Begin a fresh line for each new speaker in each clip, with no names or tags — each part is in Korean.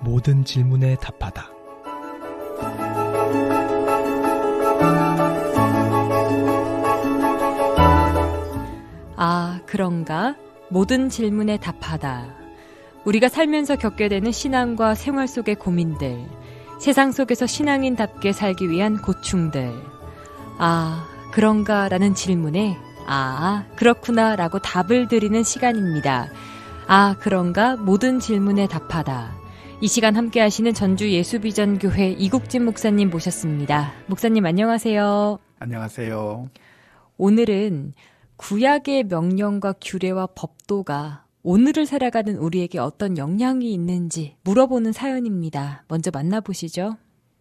모든 질문에 답하다.
아, 그런가? 모든 질문에 답하다. 우리가 살면서 겪게 되는 신앙과 생활 속의 고민들, 세상 속에서 신앙인답게 살기 위한 고충들. 아, 그런가? 라는 질문에 아, 그렇구나 라고 답을 드리는 시간입니다. 아, 그런가? 모든 질문에 답하다. 이 시간 함께 하시는 전주 예수비전교회 이국진 목사님 모셨습니다. 목사님 안녕하세요.
안녕하세요.
오늘은 구약의 명령과 규례와 법도가 오늘을 살아가는 우리에게 어떤 영향이 있는지 물어보는 사연입니다. 먼저 만나보시죠.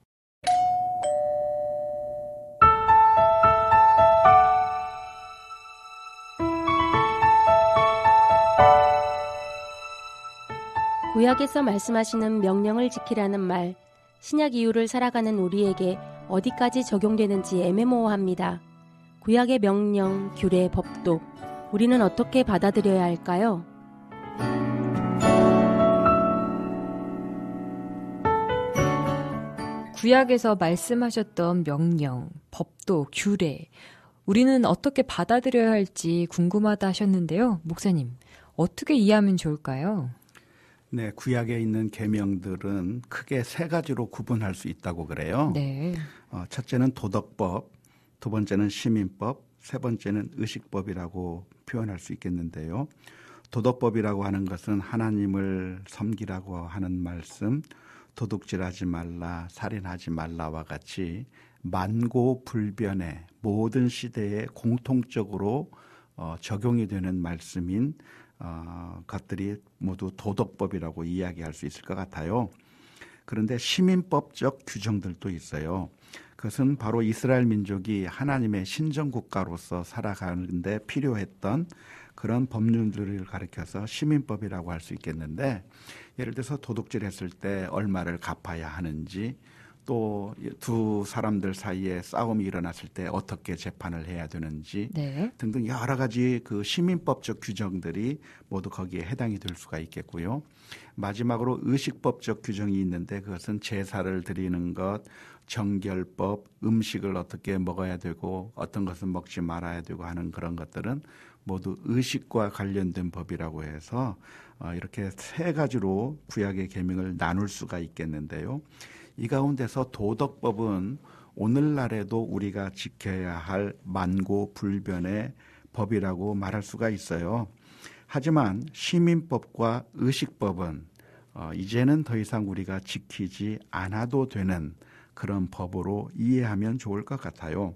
구약에서 말씀하시는 명령을 지키라는 말, 신약 이후를 살아가는 우리에게 어디까지 적용되는지 애매모호합니다. 구약의 명령, 규례, 법도, 우리는 어떻게 받아들여야 할까요?
구약에서 말씀하셨던 명령, 법도, 규례, 우리는 어떻게 받아들여야 할지 궁금하다 하셨는데요. 목사님, 어떻게 이해하면 좋을까요?
네, 구약에 있는 계명들은 크게 세 가지로 구분할 수 있다고 그래요.
네.
첫째는 도덕법, 두 번째는 시민법, 세 번째는 의식법이라고 표현할 수 있겠는데요. 도덕법이라고 하는 것은 하나님을 섬기라고 하는 말씀, 도둑질하지 말라, 살인하지 말라와 같이 만고불변의 모든 시대에 공통적으로 적용이 되는 말씀인 것들이 모두 도덕법이라고 이야기할 수 있을 것 같아요. 그런데 시민법적 규정들도 있어요. 그것은 바로 이스라엘 민족이 하나님의 신정국가로서 살아가는데 필요했던 그런 법률들을 가리켜서 시민법이라고 할 수 있겠는데, 예를 들어서 도둑질했을 때 얼마를 갚아야 하는지, 또 두 사람들 사이에 싸움이 일어났을 때 어떻게 재판을 해야 되는지
네.
등등 여러 가지 그 시민법적 규정들이 모두 거기에 해당이 될 수가 있겠고요. 마지막으로 의식법적 규정이 있는데, 그것은 제사를 드리는 것, 정결법, 음식을 어떻게 먹어야 되고 어떤 것은 먹지 말아야 되고 하는 그런 것들은 모두 의식과 관련된 법이라고 해서 이렇게 세 가지로 구약의 계명을 나눌 수가 있겠는데요. 이 가운데서 도덕법은 오늘날에도 우리가 지켜야 할 만고불변의 법이라고 말할 수가 있어요. 하지만 시민법과 의식법은 이제는 더 이상 우리가 지키지 않아도 되는 그런 법으로 이해하면 좋을 것 같아요.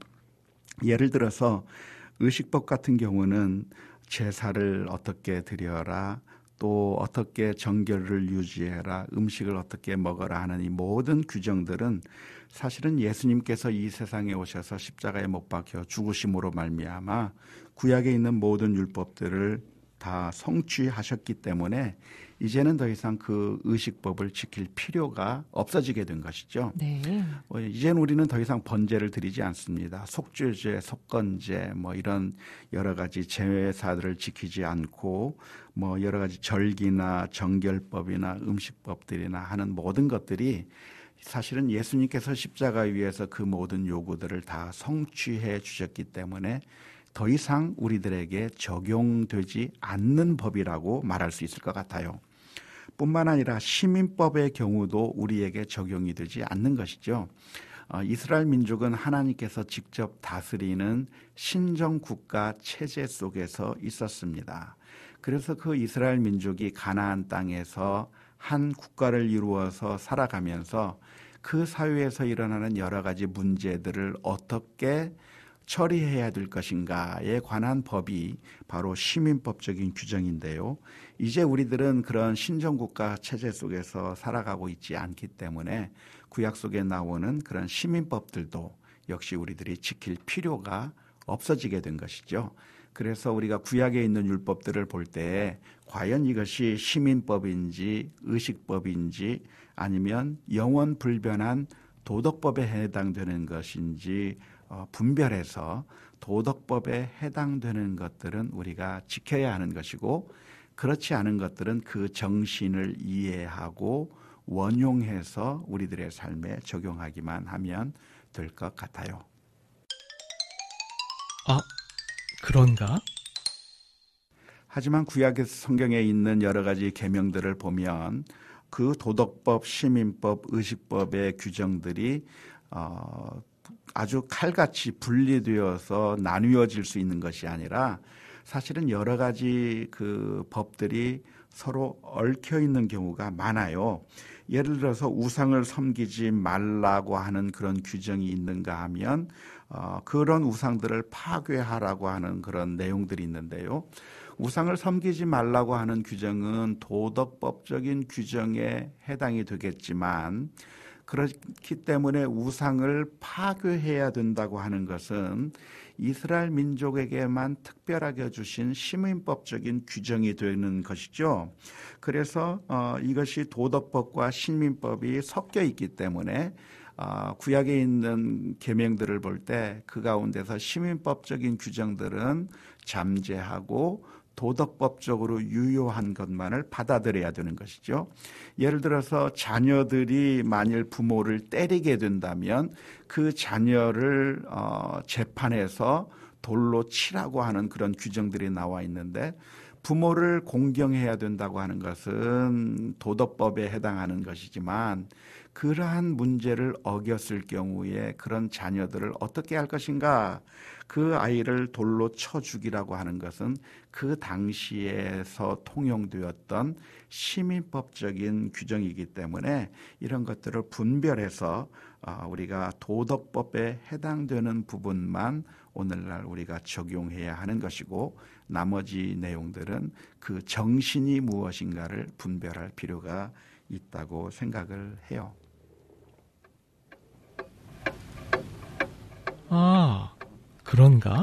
예를 들어서 의식법 같은 경우는 제사를 어떻게 드려라, 또 어떻게 정결을 유지해라, 음식을 어떻게 먹어라 하는 이 모든 규정들은 사실은 예수님께서 이 세상에 오셔서 십자가에 못 박혀 죽으심으로 말미암아 구약에 있는 모든 율법들을 다 성취하셨기 때문에 이제는 더 이상 그 의식법을 지킬 필요가 없어지게 된 것이죠.
네.
이제는 우리는 더 이상 번제를 드리지 않습니다. 속죄제, 속건제 이런 여러 가지 제사들을 지키지 않고 여러 가지 절기나 정결법이나 음식법들이나 하는 모든 것들이 사실은 예수님께서 십자가 위에서 그 모든 요구들을 다 성취해 주셨기 때문에 더 이상 우리들에게 적용되지 않는 법이라고 말할 수 있을 것 같아요. 뿐만 아니라 시민법의 경우도 우리에게 적용이 되지 않는 것이죠. 이스라엘 민족은 하나님께서 직접 다스리는 신정국가 체제 속에서 있었습니다. 그래서 그 이스라엘 민족이 가나안 땅에서 한 국가를 이루어서 살아가면서 그 사회에서 일어나는 여러 가지 문제들을 어떻게 처리해야 될 것인가에 관한 법이 바로 시민법적인 규정인데요. 이제 우리들은 그런 신정국가 체제 속에서 살아가고 있지 않기 때문에 구약 속에 나오는 그런 시민법들도 역시 우리들이 지킬 필요가 없어지게 된 것이죠. 그래서 우리가 구약에 있는 율법들을 볼 때 과연 이것이 시민법인지 의식법인지 아니면 영원 불변한 도덕법에 해당되는 것인지 분별해서 도덕법에 해당되는 것들은 우리가 지켜야 하는 것이고, 그렇지 않은 것들은 그 정신을 이해하고 원용해서 우리들의 삶에 적용하기만 하면 될 것 같아요.
아, 그런가?
하지만 구약 성경에 있는 여러 가지 계명들을 보면 그 도덕법, 시민법, 의식법의 규정들이 아주 칼같이 분리되어서 나뉘어질 수 있는 것이 아니라 사실은 여러 가지 그 법들이 서로 얽혀 있는 경우가 많아요. 예를 들어서 우상을 섬기지 말라고 하는 그런 규정이 있는가 하면 그런 우상들을 파괴하라고 하는 그런 내용들이 있는데요. 우상을 섬기지 말라고 하는 규정은 도덕법적인 규정에 해당이 되겠지만 그렇기 때문에 우상을 파괴해야 된다고 하는 것은 이스라엘 민족에게만 특별하게 주신 시민법적인 규정이 되는 것이죠. 그래서 이것이 도덕법과 시민법이 섞여 있기 때문에 구약에 있는 계명들을 볼 때 그 가운데서 시민법적인 규정들은 잠재하고 도덕법적으로 유효한 것만을 받아들여야 되는 것이죠. 예를 들어서 자녀들이 만일 부모를 때리게 된다면 그 자녀를 재판에서 돌로 치라고 하는 그런 규정들이 나와 있는데 부모를 공경해야 된다고 하는 것은 도덕법에 해당하는 것이지만 그러한 문제를 어겼을 경우에 그런 자녀들을 어떻게 할 것인가? 그 아이를 돌로 쳐 죽이라고 하는 것은 그 당시에서 통용되었던 시민법적인 규정이기 때문에 이런 것들을 분별해서 우리가 도덕법에 해당되는 부분만 오늘날 우리가 적용해야 하는 것이고 나머지 내용들은 그 정신이 무엇인가를 분별할 필요가 있다고 생각을 해요.
아, 그런가?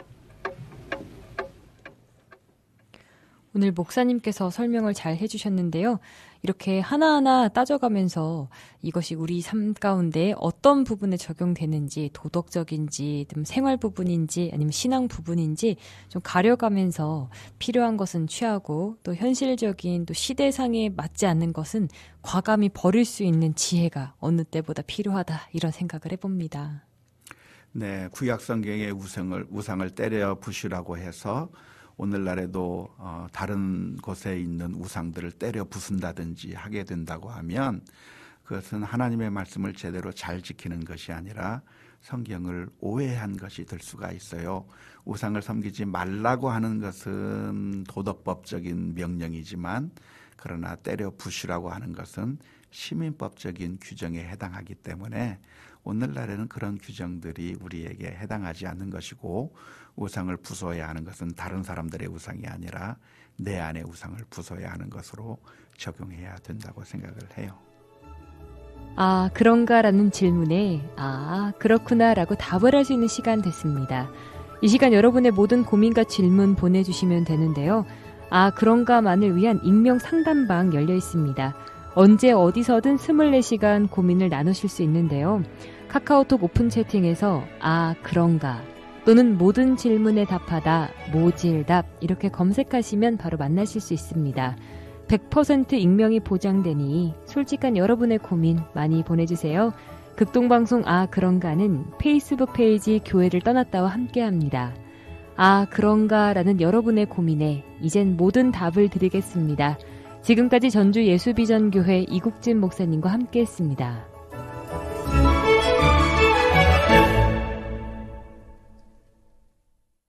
오늘 목사님께서 설명을 잘 해주셨는데요. 이렇게 하나하나 따져가면서 이것이 우리 삶 가운데 어떤 부분에 적용되는지 도덕적인지 생활 부분인지 아니면 신앙 부분인지 좀 가려가면서 필요한 것은 취하고 또 현실적인 또 시대상에 맞지 않는 것은 과감히 버릴 수 있는 지혜가 어느 때보다 필요하다 이런 생각을 해봅니다.
네, 구약 성경의 우상을 때려 부수라고 해서 오늘날에도 다른 곳에 있는 우상들을 때려 부순다든지 하게 된다고 하면 그것은 하나님의 말씀을 제대로 잘 지키는 것이 아니라 성경을 오해한 것이 될 수가 있어요. 우상을 섬기지 말라고 하는 것은 도덕법적인 명령이지만 그러나 때려 부수라고 하는 것은 시민법적인 규정에 해당하기 때문에 오늘날에는 그런 규정들이 우리에게 해당하지 않는 것이고 우상을 부숴야 하는 것은 다른 사람들의 우상이 아니라 내 안의 우상을 부숴야 하는 것으로 적용해야 된다고 생각을 해요.
아, 그런가라는 질문에 그렇구나라고 답을 할 수 있는 시간 됐습니다. 이 시간 여러분의 모든 고민과 질문 보내주시면 되는데요. 아, 그런가만을 위한 익명 상담방 열려 있습니다. 언제 어디서든 24시간 고민을 나누실 수 있는데요. 카카오톡 오픈 채팅에서 그런가 또는 모든 질문에 답하다 모질답 이렇게 검색하시면 바로 만나실 수 있습니다. 100% 익명이 보장되니 솔직한 여러분의 고민 많이 보내주세요. 극동방송 그런가는 페이스북 페이지 교회를 떠났다와 함께합니다. 그런가라는 여러분의 고민에 이젠 모든 답을 드리겠습니다. 지금까지 전주 예수비전교회 이국진 목사님과 함께했습니다.